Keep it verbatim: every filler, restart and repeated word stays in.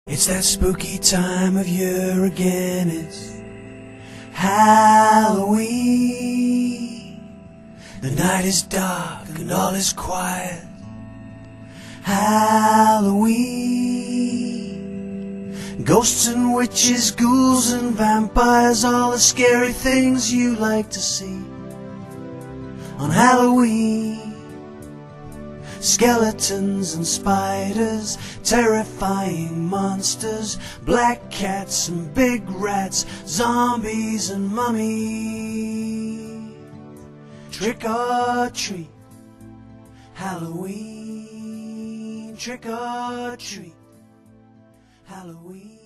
It's that spooky time of year again, it's Halloween. The night is dark and all is quiet. Halloween. Ghosts and witches, ghouls and vampires, all the scary things you like to see on Halloween. Skeletons and spiders, terrifying monsters, black cats and big rats, zombies and mummies. Trick or treat, Halloween. Trick or treat, Halloween.